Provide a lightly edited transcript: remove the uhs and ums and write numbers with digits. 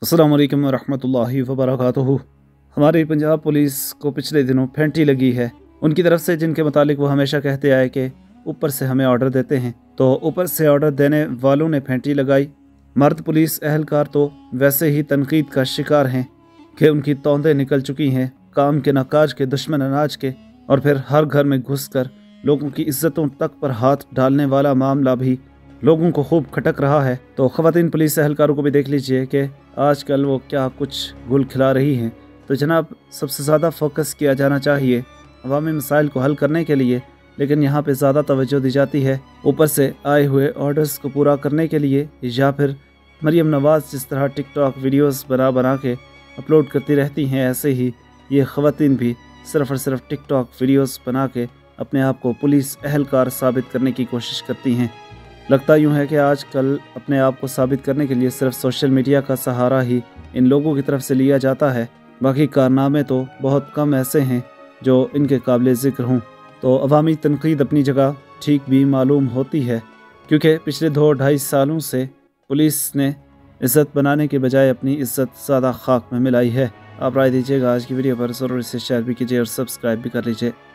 अस्सलाम वालेकुम रहमतुल्लाहि व बरकातुहू। हमारी पंजाब पुलिस को पिछले दिनों फेंटी लगी है उनकी तरफ से, जिनके मुतालिक वो हमेशा कहते आए कि ऊपर से हमें ऑर्डर देते हैं, तो ऊपर से ऑर्डर देने वालों ने फेंटी लगाई। मर्द पुलिस अहलकार तो वैसे ही तनकीद का शिकार हैं कि उनकी तौंदें निकल चुकी हैं काम के नकाज के, दुश्मन अनाज के, और फिर हर घर में घुसकर लोगों की इज्जतों तक पर हाथ डालने वाला मामला भी लोगों को खूब खटक रहा है। तो ख़वातीन पुलिस अहलकारों को भी देख लीजिए कि आजकल वो क्या कुछ गुल खिला रही हैं। तो जनाब, सबसे ज़्यादा फोकस किया जाना चाहिए अवामी मसाइल को हल करने के लिए, लेकिन यहाँ पे ज़्यादा तवज्जो दी जाती है ऊपर से आए हुए ऑर्डर्स को पूरा करने के लिए, या फिर मरीम नवाज़ जिस तरह टिकटॉक वीडियोस बना के अपलोड करती रहती हैं, ऐसे ही ये ख़वातीन भी सिर्फ़ और सिर्फ टिकटॉक वीडियोस बना के अपने आप को पुलिस अहलकार साबित करने की कोशिश करती हैं। लगता यूँ है कि आजकल अपने आप को साबित करने के लिए सिर्फ सोशल मीडिया का सहारा ही इन लोगों की तरफ से लिया जाता है, बाकी कारनामे तो बहुत कम ऐसे हैं जो इनके काबिल ज़िक्र हों। तो अवामी तनकीद अपनी जगह ठीक भी मालूम होती है, क्योंकि पिछले 2-2.5 सालों से पुलिस ने इज़्ज़त बनाने के बजाय अपनी इज़्ज़त ज़्यादा खाक में मिलाई है। आप राय दीजिएगा आज की वीडियो पर, ज़रूर इसे शेयर भी कीजिए और सब्सक्राइब भी कर लीजिए।